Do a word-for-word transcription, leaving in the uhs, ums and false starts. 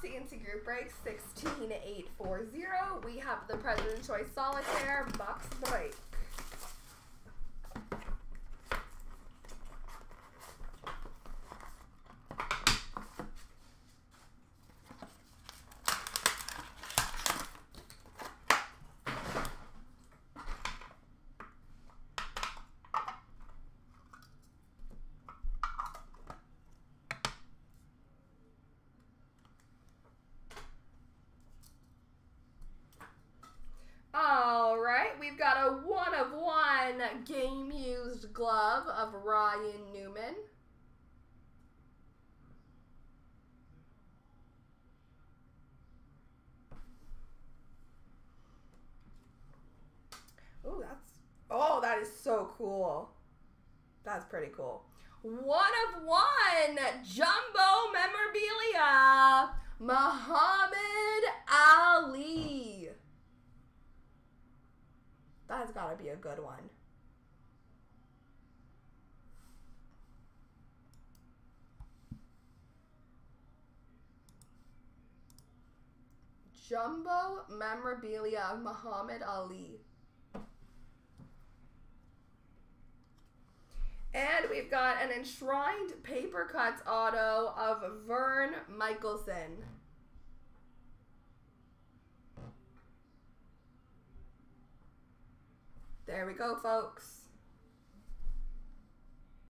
fancy group break sixteen eight forty. We have the President's Choice Solitaire box break. All right, we've got a one of one game used glove of Ryan Newman. Oh, that's, oh, that is so cool. That's pretty cool. One of one jumbo memorabilia, Muhammad Ali. That's got to be a good one. Jumbo memorabilia of Muhammad Ali. And we've got an enshrined paper cuts auto of Vern Michelson. There we go, folks.